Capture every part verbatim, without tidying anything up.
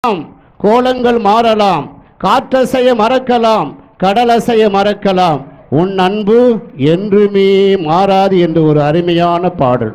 கோலங்கள் மாறலாம், காற்றசைய மறக்கலாம், கடலசைய மறக்கலாம், உன் அன்பு என்றுமே மாறாது என்று ஒரு அருமையான பாடல்.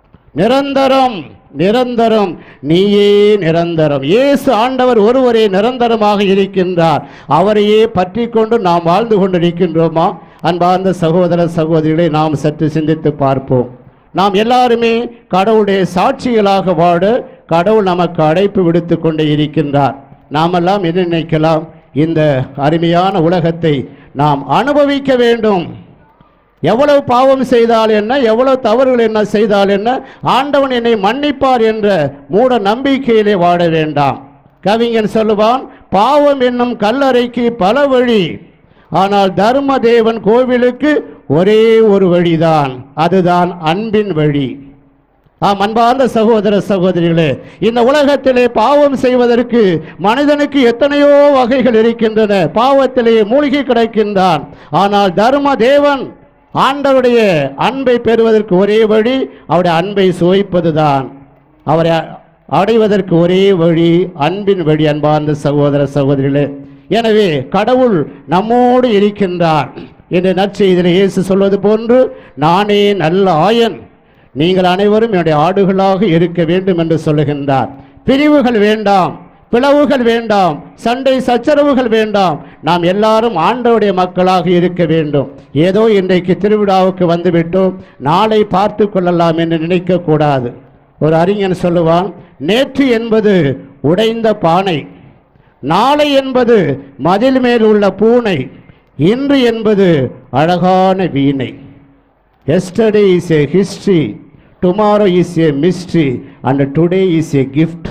நிரந்தரம் நிரந்தரம் நீயே நிரந்தரம். இயேசு ஆண்டவர் ஒருவரே நிரந்தரமாக இருக்கின்றார். அவரையே பற்றி கொண்டு நாம் வாழ்ந்து கொண்டிருக்கின்றோமா? அன்பார்ந்த சகோதர சகோதரிகளை நாம் சற்று சிந்தித்து பார்ப்போம். நாம் எல்லாருமே கடவுளுடைய சாட்சிகளாக வாழ கடவுள் நமக்கு அழைப்பு விடுத்து கொண்டே இருக்கின்றார். நாமெல்லாம் என்ன நினைக்கலாம்? இந்த அருமையான உலகத்தை நாம் அனுபவிக்க வேண்டும். எவ்வளவு பாவம் செய்தால் என்ன, எவ்வளவு தவறுகள் என்ன செய்தால் என்ன, ஆண்டவன் என்னை மன்னிப்பார் என்ற மூட நம்பிக்கையிலே வாழ வேண்டாம். கவிஞன் சொல்லுவான், பாவம் என்னும் கல்லறைக்கு பல வழி, ஆனால் தர்ம தேவன் கோவிலுக்கு ஒரே ஒரு வழிதான், அதுதான் அன்பின் வழி. ஆம், அன்பார்ந்த சகோதர சகோதரிகளே, இந்த உலகத்திலே பாவம் செய்வதற்கு மனிதனுக்கு எத்தனையோ வகைகள் இருக்கின்றன. பாவத்திலே மூழ்கி கிடக்கின்றான். ஆனால் தர்ம தேவன் ஆண்டவருடைய அன்பை பெறுவதற்கு ஒரே வழி அவருடைய அன்பை சுவைப்பதுதான். அவரை அடைவதற்கு ஒரே வழி அன்பின் வழி. அன்பார்ந்த சகோதர சகோதரிகளே, எனவே கடவுள் நம்மோடு இருக்கின்றார் என்று நற்செய்தியிலே இயேசு சொல்வது போன்று, நானே நல்ல ஆயன், நீங்கள் அனைவரும் என்னுடைய ஆடுகளாக இருக்க வேண்டும் என்று சொல்லுகின்றார். பிரிவுகள் வேண்டாம், பிளவுகள் வேண்டாம், சண்டை சச்சரவுகள் வேண்டாம். நாம் எல்லாரும் ஆண்டவருடைய மக்களாக இருக்க வேண்டும். ஏதோ இன்றைக்கு திருவிழாவுக்கு வந்துவிட்டோம், நாளை பார்த்து கொள்ளலாம் என்று நினைக்கக்கூடாது. ஒரு அறிஞன் சொல்லுவான், நேற்று என்பது உடைந்த பானை, நாளை என்பது மதில் மேல் உள்ள பூனை, இன்று என்பது அழகான வீணை. Yesterday is a history, tomorrow is a mystery, and today is a gift.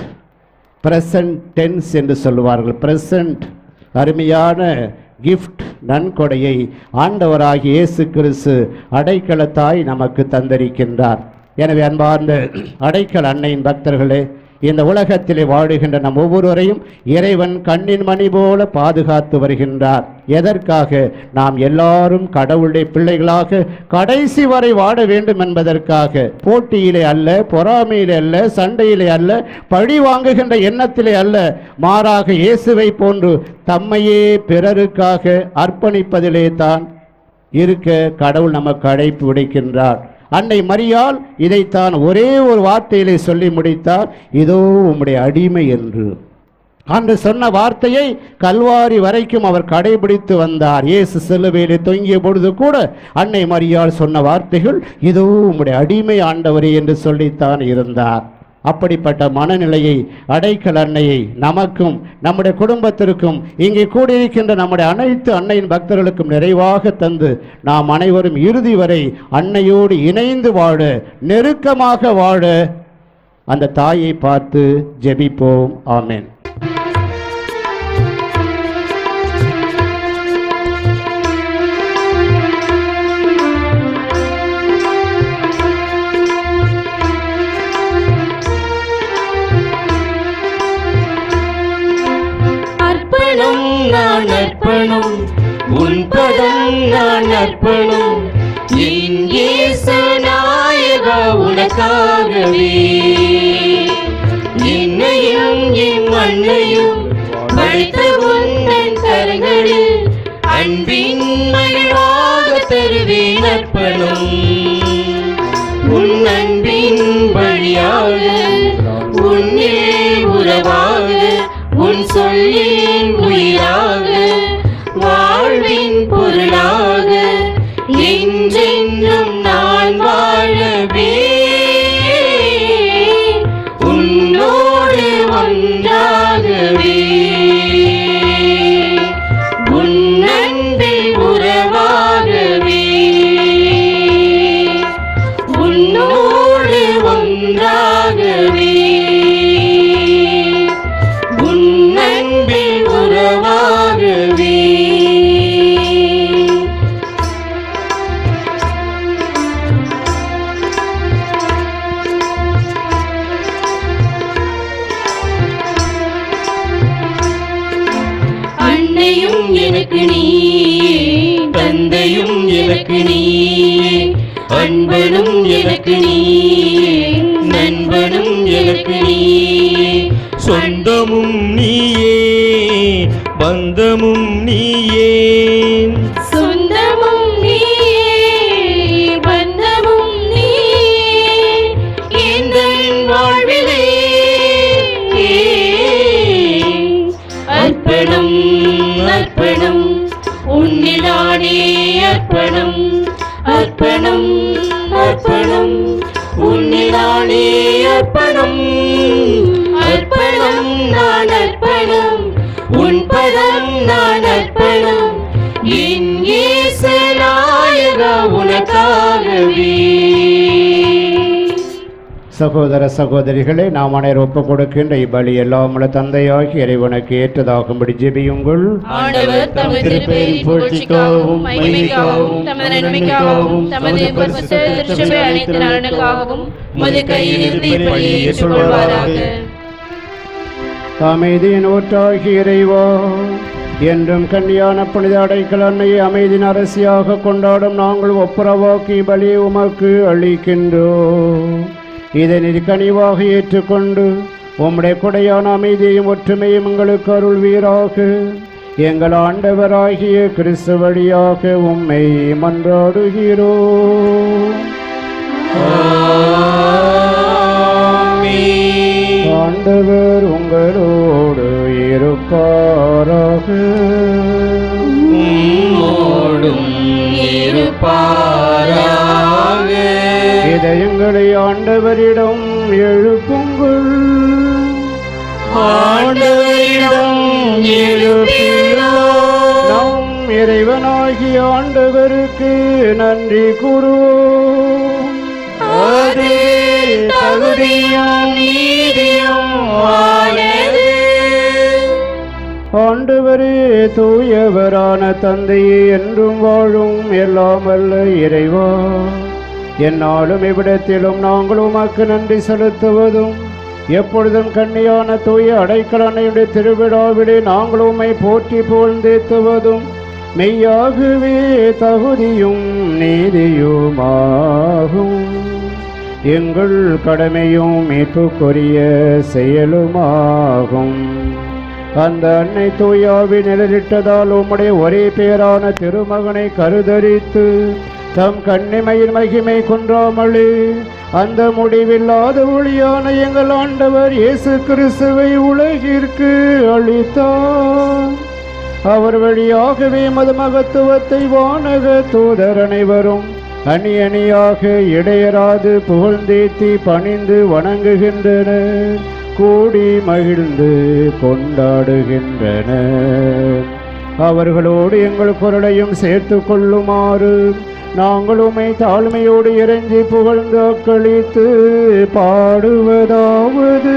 Present tense என்று சொல்லுவார்கள். Present அருமையான gift, நன்கொடையை ஆண்டவராகிய இயேசு கிறிஸ்து அடைக்கலத்தாய் நமக்கு தந்திருக்கின்றார். எனவே அன்பார்ந்த அடைக்கல அன்னையின் பக்தர்களே, இந்த உலகத்திலே வாழுகின்ற நம் ஒவ்வொருவரையும் இறைவன் கண்ணின் மணி போல பாதுகாத்து வருகின்றார். எதற்காக? நாம் எல்லாரும் கடவுளுடைய பிள்ளைகளாக கடைசி வரை வாழ வேண்டும் என்பதற்காக. போட்டியிலே அல்ல, பொறாமையிலே அல்ல, சண்டையிலே அல்ல, பழி வாங்குகின்ற எண்ணத்திலே அல்ல, மாறாக இயேசுவை போன்று தம்மையே பிறருக்காக அர்ப்பணிப்பதிலே தான் இருக்க கடவுள் நமக்கு அழைப்பு விடுக்கின்றார். அன்னை மரியாள் இதைத்தான் ஒரே ஒரு வார்த்தையிலே சொல்லி முடித்தார், இதோ உம்முடைய அடிமை என்று. அன்று சொன்ன வார்த்தையை கல்வாரி வரைக்கும் அவர் கடைபிடித்து வந்தார். இயேசு சிலுவையிலே தொங்கிய பொழுது கூட அன்னை மரியாள் சொன்ன வார்த்தைகள், இதோ உம்முடைய அடிமை ஆண்டவரே என்று சொல்லித்தான் இருந்தார். அப்படிப்பட்ட மனநிலையை அடைக்கல அன்னையை நமக்கும் நம்முடைய குடும்பத்திற்கும் இங்கே கூடியிருக்கின்ற நம்முடைய அனைத்து அன்னையின் பக்தர்களுக்கும் நிறைவாக தந்து நாம் அனைவரும் இறுதி வரை அன்னையோடு இணைந்து வாழ, நெருக்கமாக வாழ அந்த தாயை பார்த்து ஜெபிப்போம். ஆமென். நான் அர்ப்பணம் உன் பதம், நான் அர்ப்பணம் என் இயேசு நாயகா உனக்காகவே. என்னையும் என் மண்ணையும் படைத்த உந்தன் கரங்களில் அன்பின் மகிழ்வாக தருவேன் அர்ப்பணம். உன் அன்பின் வழியாக, உன்னில் உறவாக, உன் சொல்லின் உயிராக, வாழ்வின் பொருளாக என்றென்றும் நான் வாழவே. உன்னோடு ஒன்றாகவே, உன் அன்பில் உறவாகவே, உன்னோடு ஒன்றாகவே, உறவாகவே. அன்னையும் எனக்கு நீ, தந்தையும் எனக்கு நீ, அன்பனும் எனக்கு நீ, நண்பனும் எனக்கு நீ, சொந்த சொந்தமும் நீயே பந்தமும் நீயே சொந்தமும் நீயே பந்தமும் நீயே எங்கள் வாழ்விலே அர்ப்பணம் அர்ப்பணம் உன்னிலானே அர்ப்பணம் அர்ப்பணம் அர்ப்பணம் உன்னிலானே அர்ப்பணம் அர்ப்பணம் நான் அர்ப்பணம் உன் பதம் நான் அர்ப்பணம் என் இயேசு நாயகா உனக்காகவே. சகோதர சகோதரிகளே, நாம் அனைவரும் ஒப்புக் கொடுக்கின்ற இப்பலி எல்லாம் உள்ள தந்தையாகி இறைவனுக்கு ஏற்றதாகும்படி ஜெபியுங்கள். ஆண்டவர் தமது திருப்பெயரின் புகழ்ச்சிக்காகவும் மகிமைக்காகவும் தமது நன்மைக்காகவும் தமது பரிசுத்த திருச்சபை அனைத்து நலனுக்காகவும் உமது கையிலிருந்து இப்பலியை ஏற்றுக்கொள்வாராக. அமைதியின் ஊற்றாகி இறைவா, என்றும் கன்னியான புனித அடைக்கல அன்னையை அமைதியின் அரசியாக கொண்டாடும் நாங்கள் ஒப்புரவாக்கி பலி உமக்கு அளிக்கின்றோம். இதை நீர் கனிவாக ஏற்றுக்கொண்டு உம்முடைய கொடையான அமைதியையும் ஒற்றுமையும் எங்களுக்கு அருள்வீராக. எங்கள் ஆண்டவராகிய கிறிஸ்து வழியாக உம்மை மன்றாடுகிறோம். ஆண்டவர் உங்களோடு இருப்பாராக. உம்மோடும் இருப்பாராக. இதயங்களை ஆண்டவரிடம் எழுப்புங்கள். ஆண்டவரிடம் எழுப்பினோம். நம் இறைவனாகிய ஆண்டவருக்கு நன்றி கூறுவோம். அது தகுதியும் நீதியும் ஆனது. ஆண்டவரே, தூயவரான தந்தையே, என்றும் வாழும் எல்லாம் வல்ல இறைவா, என்னாலும் இவ்விடத்திலும் நாங்கள் உமக்கு நன்றி செலுத்துவதும் எப்பொழுதும் கன்னியான தூய அடைக்கல அன்னையுடைய திருவிழாவிலே நாங்கள் உம்மை போற்றி புகழ்ந்தேத்துவதும் மெய்யாகவே தகுதியும் நீதியுமாகும். எங்கள் கடமையும் மீட்புக்குரிய செயலுமாகும். அந்த அன்னை தூயாவி நிழலிட்டதால் உம்முடைய ஒரே பேரான திருமகனை கருதரித்து தம் கண்ணிமையின் மகிமை குன்றாமலே அந்த முடிவில்லாத ஒளியான எங்கள் ஆண்டவர் இயேசு கிறிஸ்துவை உலகிற்கு அளித்தார். அவர் வழியாகவே மது மகத்துவத்தை வானக தூதர் அனைவரும் அணி அணியாக இடையராது புகழ்ந்தேத்தி பணிந்து வணங்குகின்றனர், கூடி மகிழ்ந்து கொண்டாடுகின்றனர். அவர்களோடு எங்கள் குரலையும் சேர்த்து கொள்ளுமாறு நாங்கள் உம்மை தாழ்மையோடு இறைஞ்சி புகழ்ந்து அக்களித்து பாடுவதாவது: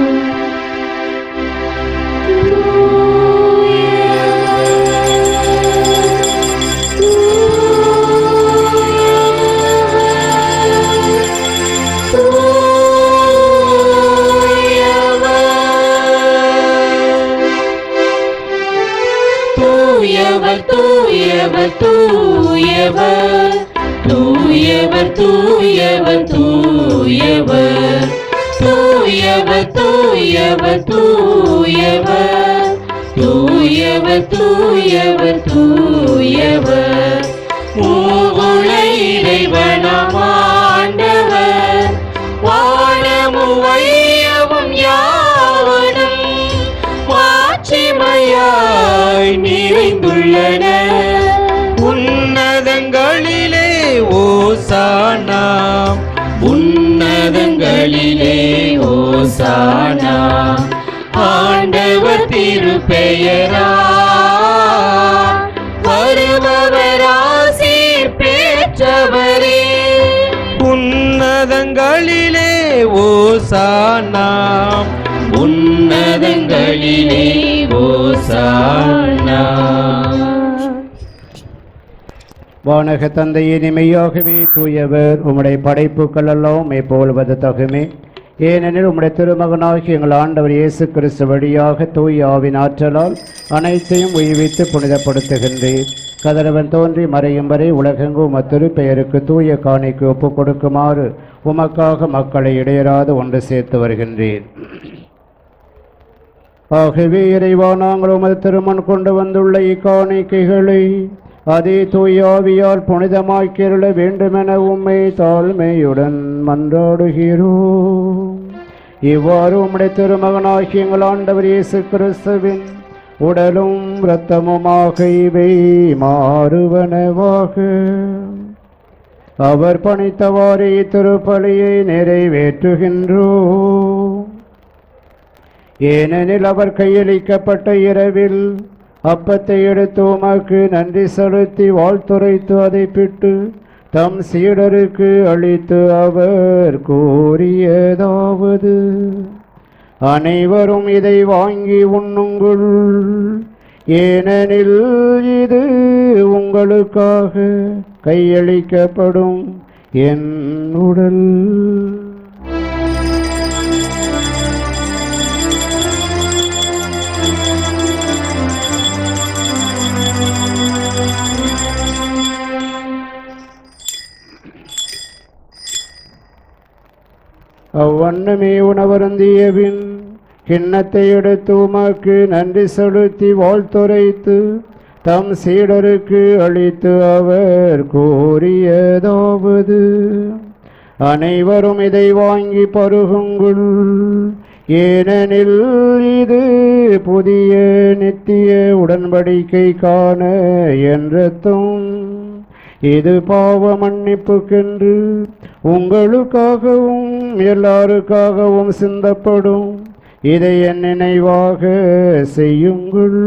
தூயவர் தூயவர் தூயவர் தூயவர் தூயவர் தூயவர் தூயவர் தூயவர் தூயவர் தூயவர் தூயவர் தூயவர் மூவுல இறைவனாம் ஆண்டவர் வானமும் வையமும் யாவனும் மாட்சிமையாய் நிறைந்துள்ளன. உன்னதங்களிலே ஓசானா, உன்னதங்களிலே ஓசானா. ஆண்டவர் திருப்பெயரா வருபவர் ஆசீர் பெற்றவரே. உன்னதங்களிலே ஓசானா, உன்னதங்களிலே ஓசானா. வானக தந்தையே, இனிமையாகவே தூயவர் உம்முடைய படைப்புக்கள் எல்லாம் மேற்போல்வது தகுமே. ஏனெனில் உம்முடைய திருமகனாகி எங்கள் ஆண்டவர் இயேசு கிறிஸ்து வழியாக தூய ஆவின் ஆற்றலால் அனைத்தையும் உய்வித்து புனிதப்படுத்துகின்றேன். கதிரவன் தோன்றி மறையும் வரை உலகெங்கும் உமது திருப்பெயருக்கு தூய காணிக்கு ஒப்புக் கொடுக்குமாறு உமக்காக மக்களை இடையராது ஒன்று சேர்த்து வருகின்றேன். ஆகவே இறைவா, நாங்கள் உமது திருமண் கொண்டு வந்துள்ள இக்காணிக்கைகளை அதே தூயாவியால் புனிதமாக்கிருள வேண்டுமென உம்மை தாழ்மையுடன் மன்றாடுகிறோம். இவ்வாறு உம்முடைய திருமகனாகிய எங்கள் ஆண்டவர் இயேசு கிறிஸ்துவின் உடலும் இரத்தமுமாக இவை மாறுவனவாக. அவர் பணித்தவாறே திருப்பலியை நிறைவேற்றுகின்றோம். ஏனெனில் அவர் கையளிக்கப்பட்ட இரவில் அப்பத்தை எடுத்து உமக்கு நன்றி செலுத்தி வாழ்த்துரைத்து அதை பிட்டு தம் சீடருக்கு அளித்து அவர் கூறியதாவது: அனைவரும் இதை வாங்கி உண்ணுங்கள், ஏனெனில் இது உங்களுக்காக கையளிக்கப்படும் என் உடல். அவ்வண்ணமே உணவருந்தியபின் கிண்ணத்தை எடுத்து உமக்கு நன்றி செலுத்தி வாழ்த்துரைத்து தம் சீடருக்கு அளித்து அவர் கூறியதாவது: அனைவரும் இதை வாங்கி பருகுங்கள், ஏனெனில் இது புதிய நித்திய உடன்படிக்கைக்கான என் இரத்தம். இது பாவ மன்னிப்புக்கென்று உங்களுக்காகவும் எல்லாருக்காகவும் சிந்தப்படும். இதை என் நினைவாக செய்யுங்கள்.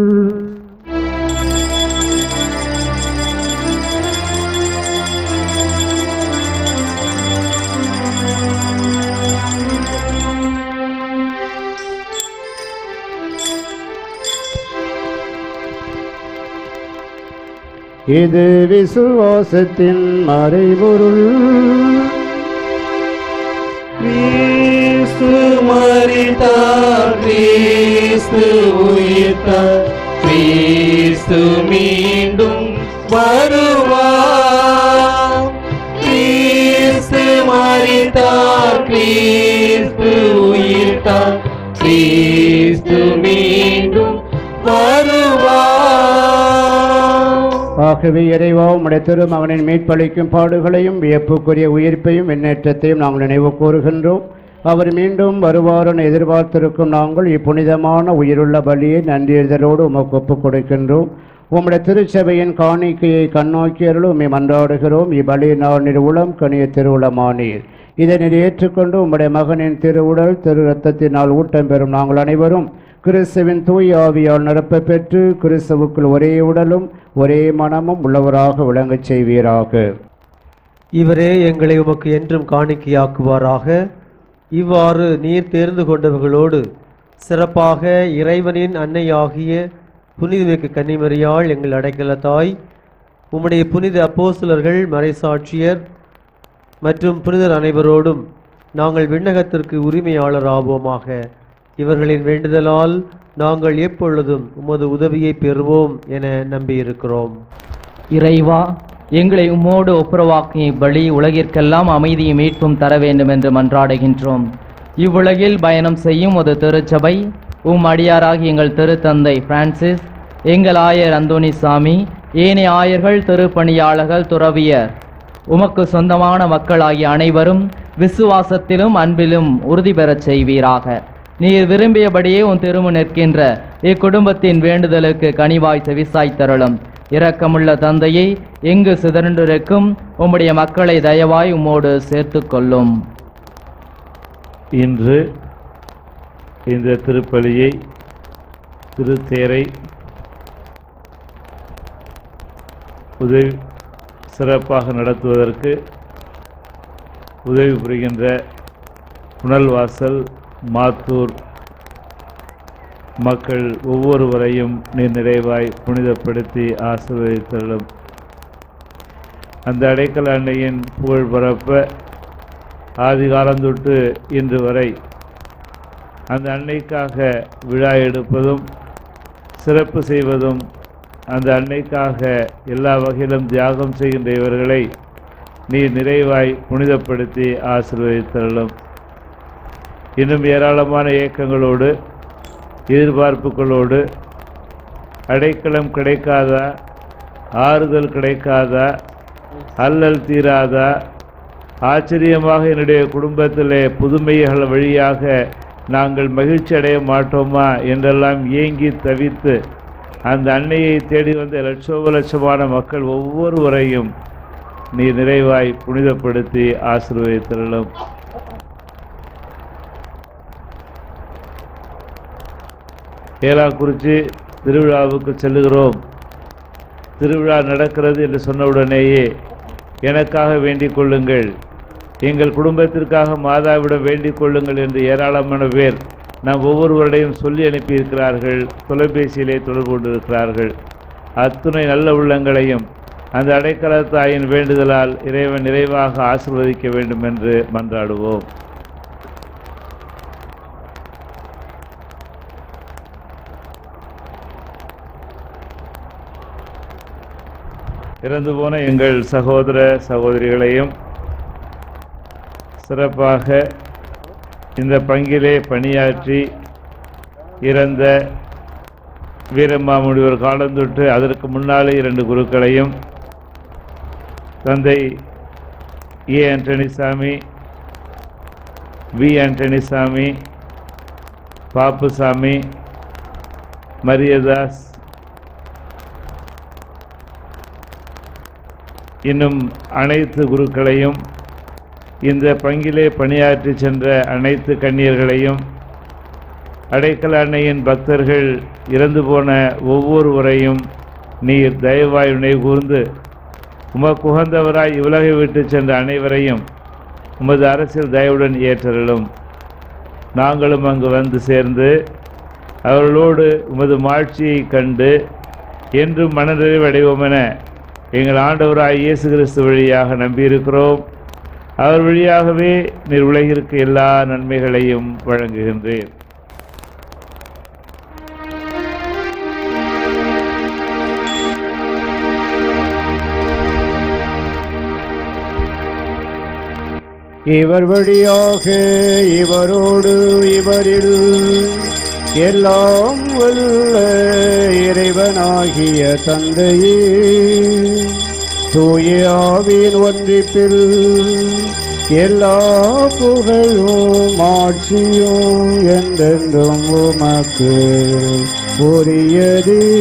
இது விசுவாசத்தின் மறைபொருள். கிறிஸ்து மரித்தார், கிறிஸ்து உயிர்த்தார், கிறிஸ்து மீண்டும் வருவார். கிறிஸ்து மரித்தார், கிறிஸ்து உயிர்த்தார், கிறிஸ்து மீண்டும் வருவார். ஆகவே இறைவா, உம்முடைய திருமகனின் மீட்பளிக்கும் பாடுகளையும் வியப்புக்குரிய உயிர்ப்பையும் விண்ணேற்றத்தையும் நாங்கள் நினைவு கூறுகின்றோம். அவர் மீண்டும் வருவாரென எதிர்பார்த்திருக்கும் நாங்கள் இப்புனிதமான உயிருள்ள பலியை நன்றியதலோடு உமக்கு ஒப்புக் கொடுக்கின்றோம். உம்முடைய திருச்சபையின் காணிக்கையை கண்ணோக்கி அருளும் உம்மை மன்றாடுகிறோம். இப்பலியினால் நீர் உளம் கனிய திருவுளமானீர். இதை நீர் ஏற்றுக்கொண்டு உம்முடைய மகனின் திருவுடல் திரு இரத்தத்தினால் ஊட்டம் பெறும் நாங்கள் அனைவரும் கிறிஸ்துவின் தூய் ஆவியால் நிரப்ப பெற்று கிறிஸ்துவுக்குள் ஒரே உடலும் ஒரே மனமும் உள்ளவராக விளங்கச் செய்வீராக. இவரே எங்களை உமக்கு என்றும் காணிக்கையாக்குவாராக. இவ்வாறு நீர் தேர்ந்து கொண்டவர்களோடு சிறப்பாக இறைவனின் அன்னையாகிய புனிதமிகு கன்னிமரியாள் எங்கள் அடைக்கலத்தாய், உம்முடைய புனித அப்போஸ்தலர்கள், மறைசாட்சியர் மற்றும் புனிதர் அனைவரோடும் நாங்கள் விண்ணகத்திற்கு உரிமையாளராவோமாக. இவர்களின் வேண்டுதலால் நாங்கள் எப்பொழுதும் உமது உதவியை பெறுவோம் என நம்பியிருக்கிறோம். இறைவா, எங்களை உம்மோடு ஒப்புரவாக்கிய பலி உலகிற்கெல்லாம் அமைதியும் மீட்பும் தர வேண்டும் என்று மன்றாடுகின்றோம். இவ்வுலகில் பயணம் செய்யும் ஒரு திருச்சபை, உம் அடியாராகி எங்கள் திருத்தந்தை பிரான்சிஸ், எங்கள் ஆயர் அந்தோனிசாமி, ஏனைய ஆயர்கள், திருப்பணியாளர்கள், துறவியர், உமக்கு சொந்தமான மக்களாகிய அனைவரும் விசுவாசத்திலும் அன்பிலும் உறுதி பெறச் செய்வீராக. நீர் விரும்பியபடியே உன் திருமு நிற்கின்ற இக்குடும்பத்தின் வேண்டுதலுக்கு கனிவாய் செவிசாய் தருளும். இரக்கமுள்ள தந்தையை, எங்கு சிதறண்டிருக்கும் உம்முடைய மக்களை தயவாய் உம்மோடு சேர்த்து கொள்ளும். இன்று இந்த திருப்பலியை, திருத்தேரை உதவி சிறப்பாக நடத்துவதற்கு உதவி புரிகின்ற புனல்வாசல் மாத்தூர் மக்கள் ஒவ்வொருவரையும் நீர் நிறைவாய் புனிதப்படுத்தி ஆசீர்வதித்தருளும். அந்த அடைக்கல அன்னையின் புகழ் பரப்ப ஆதி காலந்தொட்டு இன்று வரை அந்த அன்னைக்காக விழா எடுப்பதும் சிறப்பு செய்வதும், அந்த அன்னைக்காக எல்லா வகையிலும் தியாகம் செய்கின்ற இவர்களை நீர் நிறைவாய் புனிதப்படுத்தி ஆசீர்வதித்தருளும். இன்னும் ஏராளமான இயக்கங்களோடு எதிர்பார்ப்புகளோடு அடைக்கலம் கிடைக்காதா, ஆறுதல் கிடைக்காதா, அல்லல் தீராதா, ஆச்சரியமாக என்னுடைய குடும்பத்திலே புதுமைகள் வழியாக நாங்கள் மகிழ்ச்சி அடைய மாட்டோமா என்றெல்லாம் ஏங்கி தவித்து அந்த அன்னையை தேடி வந்த லட்சோப லட்சமான மக்கள் ஒவ்வொருவரையும் நீ நிறைவாய் புனிதப்படுத்தி ஆசீர்வதித்தருளும். ஏலாக்குறிச்சி திருவிழாவுக்கு செல்லுகிறோம். திருவிழா நடக்கிறது என்று சொன்னவுடனேயே எனக்காக வேண்டிக் கொள்ளுங்கள், எங்கள் குடும்பத்திற்காக மாதாவிடம் வேண்டிக் கொள்ளுங்கள் என்று ஏராளமான பேர் நாம் ஒவ்வொருவருடையும் சொல்லி அனுப்பியிருக்கிறார்கள், தொலைபேசியிலே தொடர்பு கொண்டிருக்கிறார்கள். அத்துணை நல்ல உள்ளங்களையும் அந்த அடைக்கல தாயின் வேண்டுதலால் இறைவன் நிறைவாக ஆசீர்வதிக்க வேண்டும் என்று மன்றாடுவோம். இறந்து போன எங்கள் சகோதர சகோதரிகளையும் சிறப்பாக இந்த பங்கிலே பணியாற்றி இறந்த வீரமாமுனிவர் காலந்தொட்டு அதற்கு முன்னாலே இரண்டு குருக்களையும் தந்தை ஏ ஆண்டனிசாமி, வி ஆண்டனிசாமி, பாப்புசாமி, மரியதாஸ் இன்னும் அனைத்து குருக்களையும், இந்த பங்கிலே பணியாற்றி சென்ற அனைத்து கன்னியர்களையும், அடைக்கல அன்னையின் பக்தர்கள் இறந்து போன ஒவ்வொருவரையும் நீர் தயவாய் நினைகூர்ந்து உமக்கு உகந்தவராய் இவ்வுலகை விட்டு சென்ற அனைவரையும் உமது அரசியல் தயவுடன் ஏற்றலும். நாங்களும் அங்கு வந்து சேர்ந்து அவர்களோடு உமது மாட்சியை கண்டு என்றும் மனநிறைவு அடைவோம் என எங்கள் ஆண்டவராய் இயேசு கிறிஸ்து வழியாக நம்பியிருக்கிறோம். அவர் வழியாகவே நீர் உலகிற்கு எல்லா நன்மைகளையும் வழங்குகின்றேன். இவர் வழியாக இவரோடு இவரில் எல்லாம் வல்ல இறைவனாகிய தந்தையே, தூய ஆவியின் ஒன்றிப்பில் எல்லா புகழும் ஆட்சியும் என்றென்றும் உமக்கு உரியதே.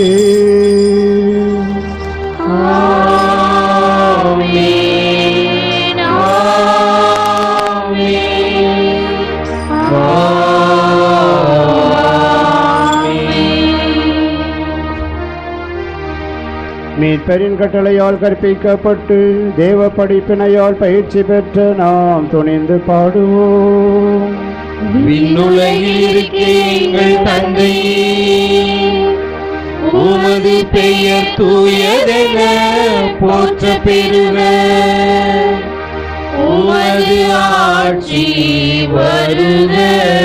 மீட்பரின் கட்டளையால் கற்பிக்கப்பட்டு தேவ படிப்பினையால் பயிற்சி பெற்ற நாம் துணிந்து பாடுவோம். விண்ணுலகில் இருக்க எங்கள் தந்தையே, உமது பெயர் தூயதென போற்ற பெறுக. உமது ஆட்சி வருக.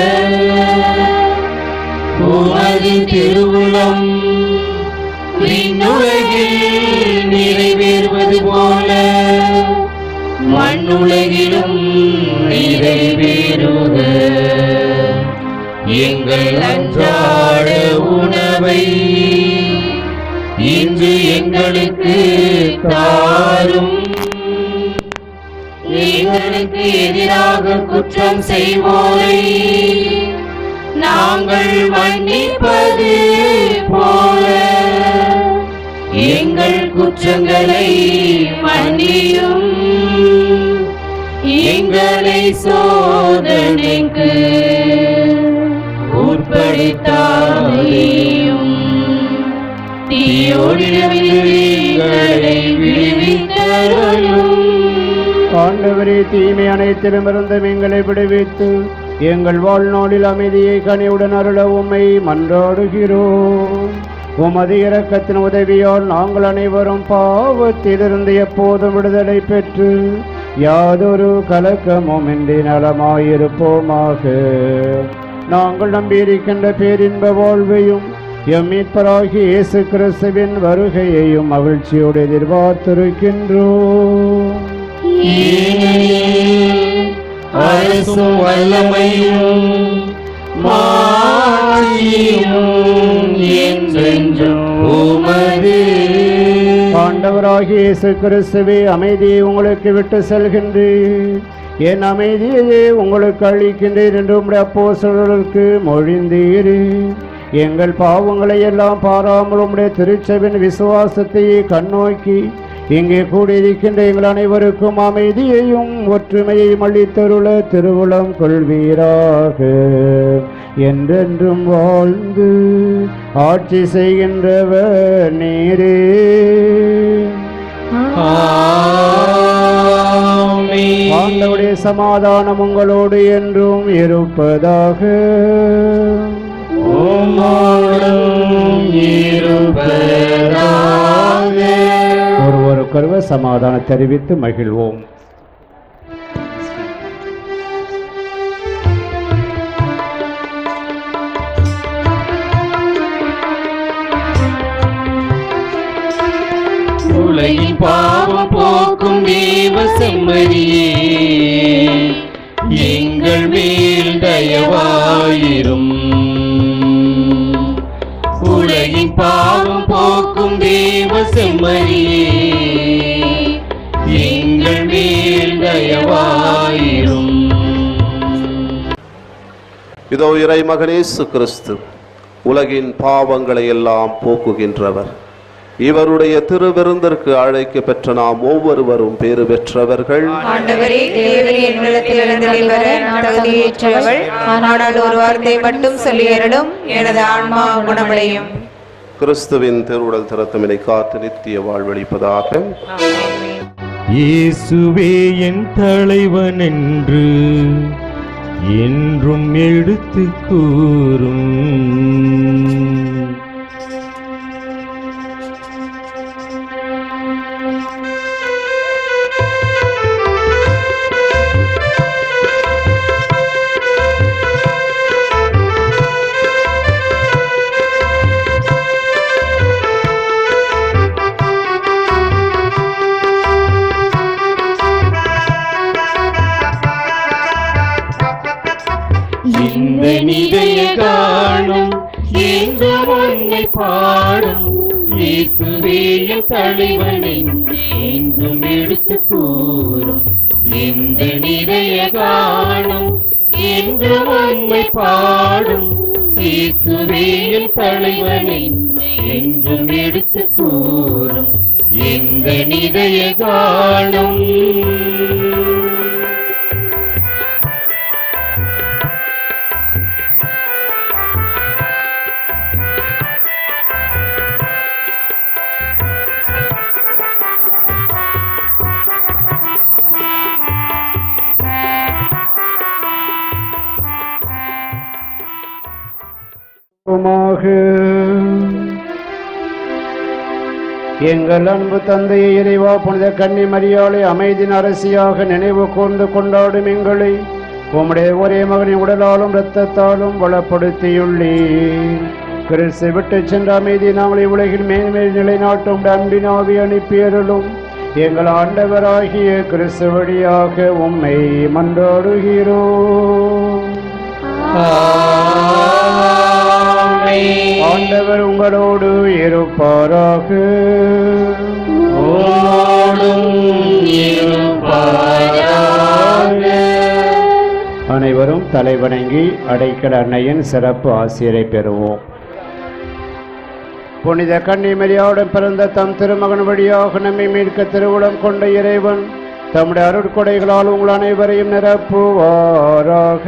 உமது திருவுளம் விண்ணுலகில் நிறைவேறுவது போல மண்ணுலகிலும் நிறைவேறுக. எங்கள் அன்றாட உணவை இன்று எங்களுக்கு தாரும். எங்களுக்கு எதிராக குற்றம் செய்வோரை நாங்கள் மன்னிப்பது போல எங்கள் குற்றங்களை மன்னியும். எங்களை சோதனைக்கு உட்படுத்தாதேயும், தீயோடிடமிருந்து எங்களை விடுவித்தருளும். ஆண்டவரே, தீமை அனைத்திலுமிருந்தும் எங்களை விடுவித்து எங்கள் வாழ்நாளில் அமைதியை கனிவுடன் அருள உம்மை மன்றாடுகிறோம். உமது இரக்கத்தின் உதவியால் நாங்கள் அனைவரும் பாவத்திலிருந்து எப்போதும் விடுதலை பெற்று யாதொரு கலக்கமும் இன்றி நலமாயிருப்போமாக. நாங்கள் நம்பியிருக்கின்ற பேரின்ப வாழ்வையும் எம் மீட்பராகிய இயேசு கிறிஸ்துவின் வருகையையும் மகிழ்ச்சியோடு எதிர்பார்த்திருக்கின்றோம். அரசும் வல்லமையும் மாட்சியும் ஆட்சியும் என்றென்றும் உமது. ஆண்டவராகிய இயேசு கிறிஸ்துவே, அமைதியை உங்களுக்கு விட்டு செல்கின்றேன், என் அமைதியை உங்களுக்கு அளிக்கின்றேன் என்று உம்முடைய அப்போஸ்தலர்களுக்கு மொழிந்தீர். எங்கள் பாவங்களை எல்லாம் பாராமல் உம்முடைய திருச்சபையின் விசுவாசத்தை கண்ணோக்கி இங்கே கூடியிருக்கின்ற எங்கள் அனைவருக்கும் அமைதியையும் ஒற்றுமையையும் அளித்தருள திருவுளம் கொள்வீராக. என்றென்றும் வாழ்ந்து ஆட்சி செய்கின்றவர் நீரே. ஆண்டவருடைய சமாதானம் உங்களோடு என்றும் இருப்பதாக. ஒருவருக்கொருவர் சமாதானம் தெரிவித்து மகிழ்வோம். உலகின் பாவம் போக்கும் தேவ செம்மறியே, எங்கள் மேல் தயவாயிரும். உலகின் பாவம் போக்கும் தேவ செம்மறியே, எங்கள் மேல் தயவாயிரும். இதோ இறைமகன் இயேசு கிறிஸ்து உலகின் பாவங்களை எல்லாம் போக்குகின்றவர். இவருடைய திருவிருந்திற்கு அழைக்க பெற்ற நாம் ஒவ்வொருவரும் பேறு பெற்றவர்கள். ஆண்டவரே, தேவரே, என்னிடத்தில் எழுந்தருளி வர நான் தகுதியற்றவள். ஆனால் ஒரு வார்த்தை மட்டும் சொல்லியருளும், எனது ஆன்மா குணமடையும். கிறிஸ்துவின் திருவுடல் திறத்தமினை காத்து நித்திய வாழ்வளிப்பதாக. இயேசுவே என் தலைவன் என்று என்றும் எடுத்து கூறும். இந்த நிதைய காணும் என்று உன்னை பாடும். இயேசுவே என் தலைவன் என்று என்றும் எடுத்து கூறும். இந்த நிதைய காணும் என்று உன்னை பாடும். இயேசுவே என் தலைவன் என்று என்றும் எடுத்து கூறும். இந்த நிதைய காணும். எங்கள் அன்பு தந்தையை இறைவா, புனித கன்னி மரியாளை அமைதியின் அரசியாக நினைவு கூர்ந்து கொண்டாடும் எங்களை உம்முடைய ஒரே மகனின் உடலாலும் இரத்தத்தாலும் வளப்படுத்தியுள்ளீர். கிறிஸ்து விட்டு சென்ற அமைதி நாங்களை உலகில் மேன்மேல் நிலைநாட்டும் அன்பினாவி அனுப்பியருளும். எங்கள் ஆண்டவராகிய கிறிஸ்து வழியாக உம்மை மன்றாடுகிறோம். ஆண்டவர் உங்களோடு இருப்பாராக. அனைவரும் தலைவணங்கி அடைக்கல அன்னையின் சிறப்பு ஆசிரியரை பெறுவோம். புனித கன்னி மரியாவுடன் பிறந்த தம் திருமகன் வழியாக நம்மை மீட்க திருவுளம் கொண்ட இறைவன் தம்முடைய அருட்கொடைகளால் உங்கள் அனைவரையும் நிரப்புவாராக.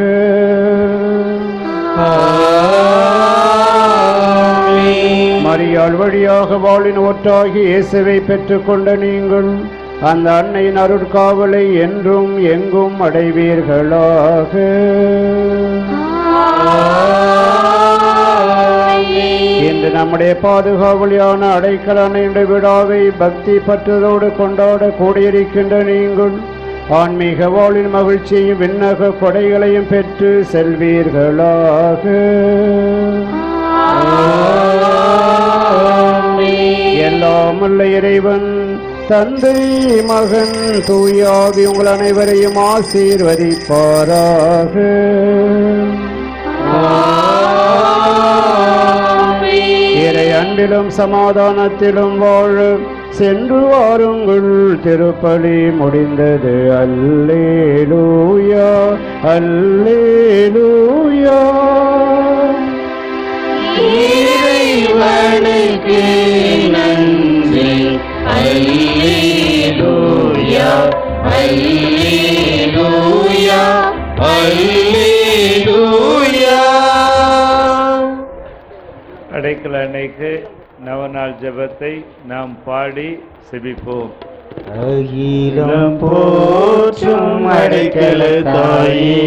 மரியாள் வழியாக வாழின் ஒற்றாகி இயேசுவை பெற்றுக்கொண்ட நீங்கள் அந்த அன்னையின் அருட்காவலை என்றும் எங்கும் அடைவீர்களாக. இன்று நம்முடைய பாதுகாவலியான அடைக்கல அன்னையுடைய விழாவை பக்தி பற்றுதோடு கொண்டாட கூடியிருக்கின்ற நீங்கள் ஆன்மீக வாழ்வின் மகிழ்ச்சியையும் விண்ணக கொடைகளையும் பெற்று செல்வீர்களாக. எல்லாம் வல்ல இறைவன் தந்தை, மகன், தூயாவி உங்கள் அனைவரையும் ஆசீர்வதிப்பாராக. அன்பிலும் சமாதானத்திலும் வாழ சென்று வாருங்கள். திருப்பலி முடிந்தது. அல்லேலூயா அல்லேலூயா. இறைவனுக்கு நன்றி. அல்லேலூயா அல்லேலூயா அல்லேலூயா. அடைக்கல அன்னைக்கு நவநாள் ஜெபத்தை நாம் பாடி செபிப்போம். அகிலம் போற்றும் அடைக்கல தாயே,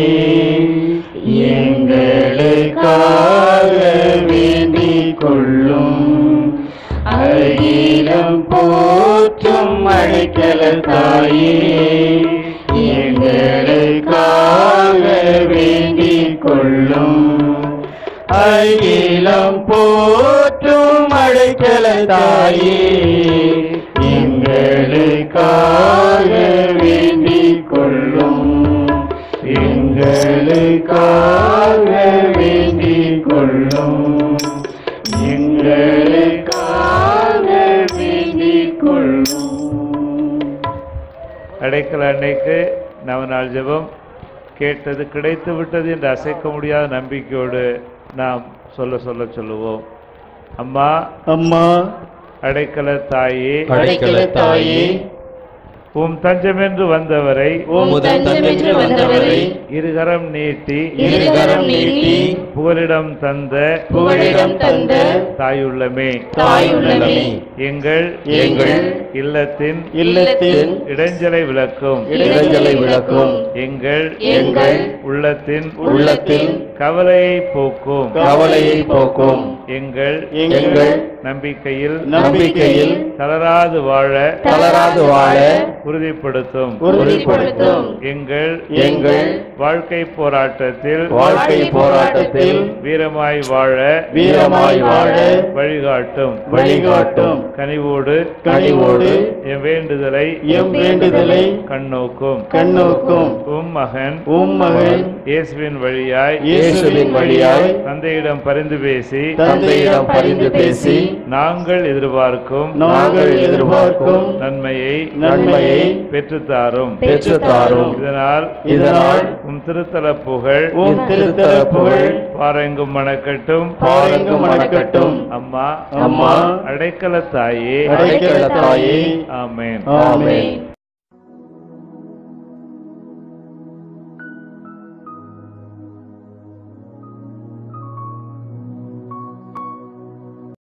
எங்களுக்காக வேண்டிக் கொள்ளும். அகிலம் போற்றும் அடைக்கல தாயே, எங்களுக்காக வேண்டிக் கொள்ளும். அகிலம் போற்றும் அடைக்கல தாயே, எங்களுக்காக வேண்டிக் கொள்ளும். எங்களுக்காக வேண்டிக் கொள்ளும். எங்களுக்காக வேண்டிக் கொள்ளும். அடைக்கல அன்னைக்கு நவநாள் ஜெபம் கேட்டது கிடைத்து விட்டது என்று அசைக்க முடியாத நம்பிக்கையோடு நாம் சொல்ல சொல்ல சொல்லுவோம். அம்மா அம்மா அடைக்கல தாயே, அடைக்கல தாயே, உம் தஞ்சமென்று வந்தவரை உம் தஞ்சமென்று வந்தவரை இருகரம் நீட்டி இருகரம் நீட்டி புகலிடம் தந்த புகலிடம் தந்த தாயுள்ளமே தாயுள்ளமே, எங்கள் எங்கள் இல்லத்தின் இல்லத்தின் இடைஞ்சலை விளக்கும் இடைஞ்சலை விளக்கும். எங்கள் எங்கள் உள்ளத்தின் உள்ளத்தின் கவலையை போக்கும் கவலையை போக்கும். எங்கள் எங்கள் நம்பிக்கையில் நம்பிக்கையில் தளராது வாழ தளராது வாழ உறுதிப்படுத்தும் உறுதிப்படுத்தும். எங்கள் எங்கள் வாழ்க்கை போராட்டத்தில் வாழ்க்கை போராட்டத்தில் வீரமாய் வாழ வீரமாய் வாழ வழிகாட்டும் வழிகாட்டும். கனிவோடு கனிவோடு என் வேண்டுதலை எம் வேண்டுதலை கண்ணோக்கும் கண்ணோக்கும். உம் மகன் உம் மகன் இயேசுவின் வழியாய் இயேசுவின் வழியாய் தந்தையிடம் பரிந்து பேசி தந்தையிடம் பரிந்து பேசி நாங்கள் எதிர்பார்க்கும் நாங்கள் எதிர்பார்க்கும் நன்மையை நன்மையை பெற்றுத்தாரும் பெற்றுத்தாரும். இதனால் இதனால் உம் திருத்தல புகழ் உம் திருத்தல புகழ் பாரெங்கும் மணக்கட்டும் பாரெங்கும் மணக்கட்டும். அம்மா அம்மா அடைக்கல தாயே, அடைக்கல தாயே, ஆமென். ஆமென்.